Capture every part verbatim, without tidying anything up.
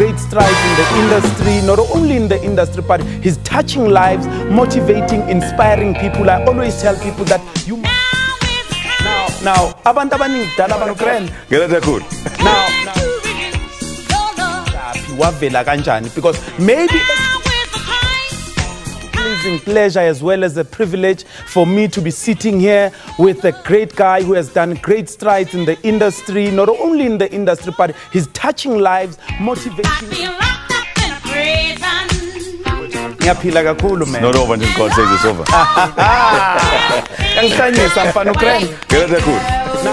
great strides in the industry, not only in the industry, but he's touching lives, motivating, inspiring people. I always tell people that you must... Now, now, abantu abaningi dala banogrand. Get that good. Now, wavela kanjani, because maybe pleasing pleasure as well as a privilege for me to be sitting here with a great guy who has done great strides in the industry, not only in the industry, but he's touching lives, motivating. Ngiyaphila kakhulu man. Not over until God says it's over. Kangihlanyisa mfana ukrem. Get that good.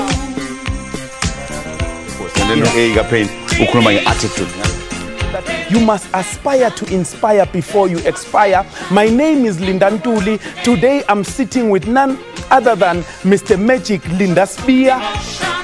And then you got pain. Ukhuluma nge-attitude. You must aspire to inspire before you expire. My name is Linda Ntuli. Today I'm sitting with none other than Mister Magic Linda Spear.